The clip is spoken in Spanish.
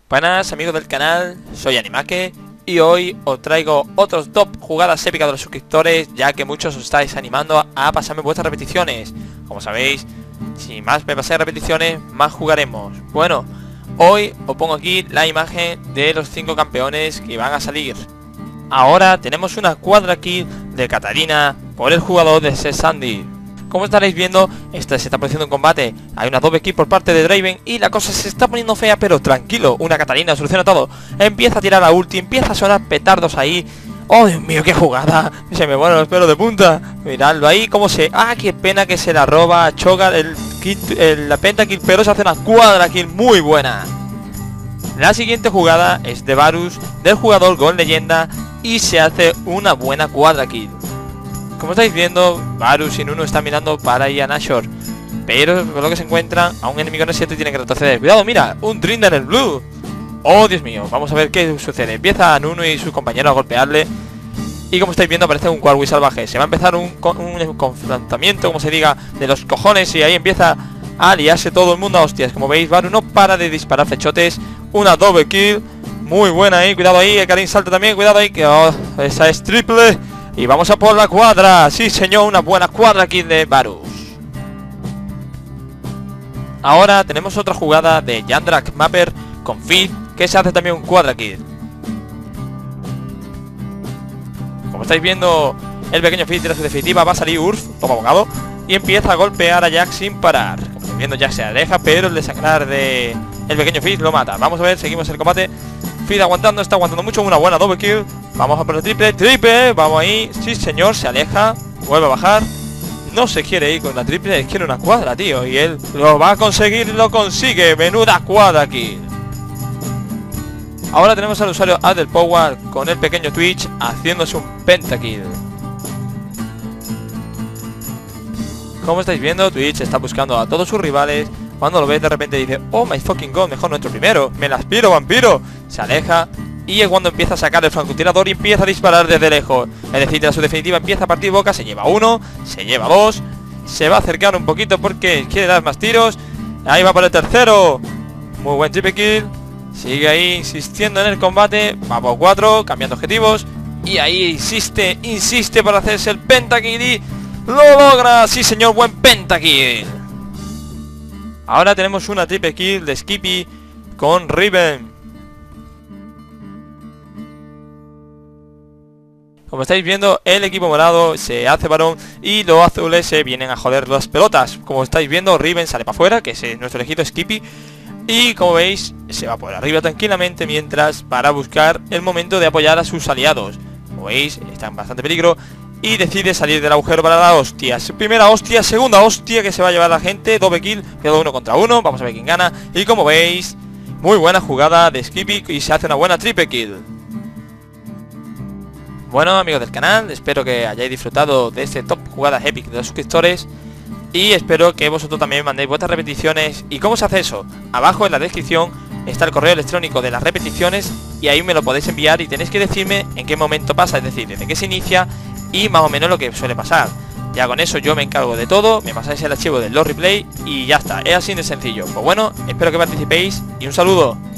Buenas amigos del canal, soy Animake y hoy os traigo otros top jugadas épicas de los suscriptores, ya que muchos os estáis animando a pasarme vuestras repeticiones. Como sabéis, si más me pasáis repeticiones, más jugaremos. Bueno, hoy os pongo aquí la imagen de los 5 campeones que van a salir. Ahora tenemos una cuadra kill de Katarina por el jugador de Sandy. Como estaréis viendo, se está produciendo un combate. Hay una doble kill por parte de Draven y la cosa se está poniendo fea, pero tranquilo, una Katarina soluciona todo. Empieza a tirar la ulti, empieza a sonar petardos ahí. ¡Oh, Dios mío, qué jugada! Se me vuelven los pelos de punta. Miradlo ahí, cómo se... ¡Ah, qué pena que se la roba a Cho'Gath la pentakill, pero se hace una cuadra kill muy buena. La siguiente jugada es de Varus, del jugador Gol Leyenda, y se hace una buena cuadra kill. Como estáis viendo, Varus y Nunu están mirando para ir a Nashor, pero por lo que se encuentran a un enemigo en el 7 y tienen que retroceder. ¡Cuidado, mira! ¡Un Trinda en el blue! ¡Oh, Dios mío! Vamos a ver qué sucede. Empieza Nunu y sus compañeros a golpearle. Y como estáis viendo, aparece un Warwick salvaje. Se va a empezar un confrontamiento, como se diga, de los cojones. Y ahí empieza a liarse todo el mundo a hostias. Como veis, Varus no para de disparar flechotes. Una double kill muy buena ahí. Cuidado ahí, Karin salta también. Cuidado ahí, que esa es triple. Y vamos a por la cuadra. Sí, señor, una buena cuadra kill de Varus. Ahora tenemos otra jugada de Jandrak Mapper con Fizz, que se hace también un cuadra kill. Como estáis viendo, el pequeño Fizz tira su definitiva. Va a salir Urf, toma abogado, y empieza a golpear a Jack sin parar. Como estáis viendo, Jack se aleja, pero el desangrar de el pequeño Fizz lo mata. Vamos a ver, seguimos el combate. Fizz aguantando, está aguantando mucho. Una buena double kill. Vamos a por el triple, vamos ahí. Sí señor, se aleja, vuelve a bajar. No se quiere ir con la triple, quiere una cuadra, tío. Y él lo va a conseguir y lo consigue. Menuda cuadra aquí. Ahora tenemos al usuario Adelpower con el pequeño Twitch haciéndose un pentakill. Como estáis viendo, Twitch está buscando a todos sus rivales. Cuando lo ves, de repente dice: oh my fucking god, mejor nuestro primero. Me la aspiro, vampiro. Se aleja. Y es cuando empieza a sacar el francotirador y empieza a disparar desde lejos. Es decir, a su definitiva empieza a partir boca. Se lleva uno, se lleva dos. Se va a acercar un poquito porque quiere dar más tiros. Ahí va por el tercero. Muy buen triple kill. Sigue ahí insistiendo en el combate. Va por 4, cambiando objetivos. Y ahí insiste para hacerse el pentakill y lo logra. Sí señor, buen pentakill. Ahora tenemos una triple kill de Skippy con Riven. Como estáis viendo, el equipo morado se hace varón y los azules se vienen a joder las pelotas. Como estáis viendo, Riven sale para afuera, que es nuestro elegido Skippy. Y como veis, se va por arriba tranquilamente mientras para buscar el momento de apoyar a sus aliados. Como veis, está en bastante peligro y decide salir del agujero para la hostia. Primera hostia, segunda hostia que se va a llevar la gente. Doble kill, quedó 1 contra 1. Vamos a ver quién gana. Y como veis, muy buena jugada de Skippy y se hace una buena triple kill. Bueno amigos del canal, espero que hayáis disfrutado de este top jugadas epic de los suscriptores. Y espero que vosotros también mandéis vuestras repeticiones. ¿Y cómo se hace eso? Abajo en la descripción está el correo electrónico de las repeticiones y ahí me lo podéis enviar y tenéis que decirme en qué momento pasa, es decir, desde qué se inicia y más o menos lo que suele pasar. Ya con eso yo me encargo de todo, me pasáis el archivo del Lord Replay y ya está, es así de sencillo. Pues bueno, espero que participéis y un saludo.